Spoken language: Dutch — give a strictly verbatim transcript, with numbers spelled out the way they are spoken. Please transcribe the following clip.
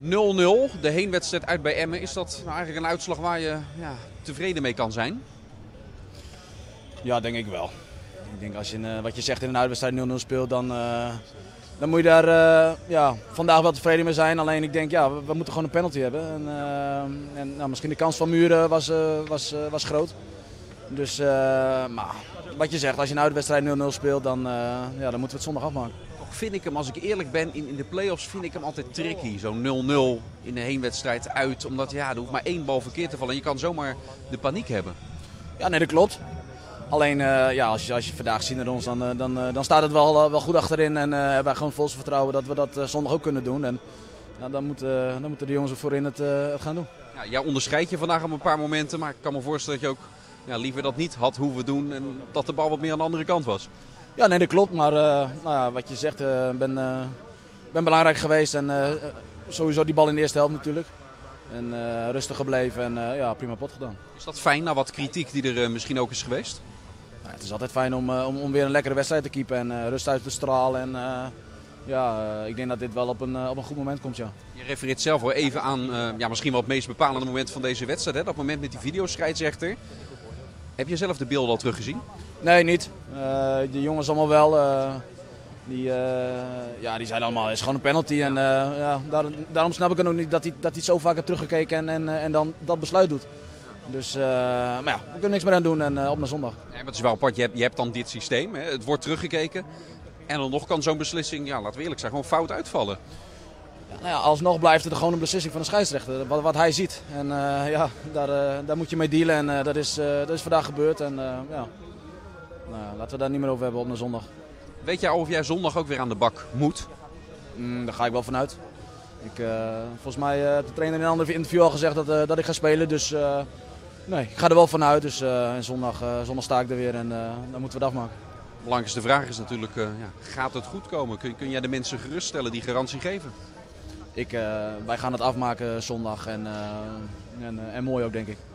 nul nul, de heenwedstrijd uit bij Emmen. Is dat nou eigenlijk een uitslag waar je ja, tevreden mee kan zijn? Ja, denk ik wel. Ik denk als je, uh, wat je zegt in een uitwedstrijd nul nul speelt, dan, uh, dan moet je daar uh, ja, vandaag wel tevreden mee zijn. Alleen ik denk, ja, we, we moeten gewoon een penalty hebben. En, uh, en nou, misschien de kans van Muren was, uh, was, uh, was groot. Dus, uh, maar wat je zegt, als je een uitwedstrijd nul nul speelt, dan, uh, ja, dan moeten we het zondag afmaken. Toch vind ik hem, als ik eerlijk ben, in, in de play-offs vind ik hem altijd tricky. Zo'n nul nul in de heenwedstrijd uit. Omdat ja, er hoeft maar één bal verkeerd te vallen en je kan zomaar de paniek hebben. Ja, nee, dat klopt. Alleen uh, ja, als, je, als je vandaag ziet naar ons, dan, uh, dan, uh, dan staat het wel, uh, wel goed achterin. En uh, hebben wij gewoon vol vertrouwen dat we dat uh, zondag ook kunnen doen. En ja, dan, moet, uh, dan moeten de jongens er voorin het, uh, het gaan doen. Ja, jij onderscheidt je vandaag op een paar momenten. Maar ik kan me voorstellen dat je ook ja, liever dat niet had hoeven doen. En dat de bal wat meer aan de andere kant was. Ja, nee, dat klopt. Maar uh, nou ja, wat je zegt, ik uh, ben, uh, ben belangrijk geweest. En uh, sowieso die bal in de eerste helft natuurlijk. En uh, rustig gebleven en uh, ja, prima pot gedaan. Is dat fijn na wat kritiek die er uh, misschien ook is geweest? Nou, het is altijd fijn om, uh, om, om weer een lekkere wedstrijd te keepen en uh, rust uit te stralen. En uh, ja, uh, ik denk dat dit wel op een, uh, op een goed moment komt, ja. Je refereert zelf wel even aan uh, ja, misschien wel het meest bepalende moment van deze wedstrijd. Hè? Dat moment met die videoscheidsrechter. Heb je zelf de beelden al teruggezien? Nee, niet. Uh, de jongens allemaal wel. Uh, die, uh, ja, die zeiden allemaal, het is gewoon een penalty. En uh, ja, daar, daarom snap ik het ook niet dat hij, dat hij het zo vaak heeft teruggekeken en, en, en dan dat besluit doet. Dus, uh, maar ja, we kunnen niks meer aan doen en uh, op naar zondag. Ja, maar het is wel apart, je hebt, je hebt dan dit systeem, hè? Het wordt teruggekeken. En dan nog kan zo'n beslissing, ja, laten we eerlijk zijn, gewoon fout uitvallen. Ja, nou ja, alsnog blijft het gewoon een beslissing van de scheidsrechter, wat, wat hij ziet. En uh, ja, daar, uh, daar moet je mee dealen en uh, dat, is, uh, dat is vandaag gebeurd. En uh, ja, nou, laten we daar niet meer over hebben op naar zondag. Weet jij of jij zondag ook weer aan de bak moet? Mm, daar ga ik wel vanuit. Ik, uh, volgens mij heeft uh, de trainer in een ander interview al gezegd dat, uh, dat ik ga spelen, dus uh, nee, ik ga er wel vanuit. Dus uh, en zondag, uh, zondag sta ik er weer en uh, dan moeten we het afmaken. De belangrijkste vraag is natuurlijk, uh, ja, gaat het goed komen? Kun, kun jij de mensen geruststellen die garantie geven? Ik, uh, wij gaan het afmaken zondag en, uh, en, uh, en mooi ook, denk ik.